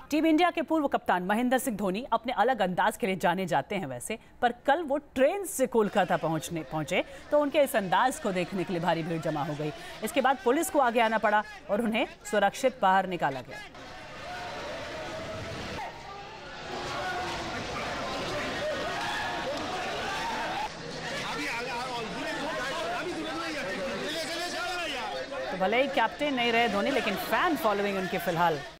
Team India के पूर्व कप्तान महेंद्र सिंह धोनी अपने अलग अंदाज के लिए जाने जाते हैं वैसे, पर कल वो ट्रेन से कोलकाता पहुंचे तो उनके इस अंदाज को देखने के लिए भारी भीड़ जमा हो गई। इसके बाद पुलिस को आगे आना पड़ा और उन्हें सुरक्षित बाहर निकाला गया। तो भले ही कैप्टन नहीं रहे धोनी, लेकिन फैन फॉलोइंग उनके फिलहाल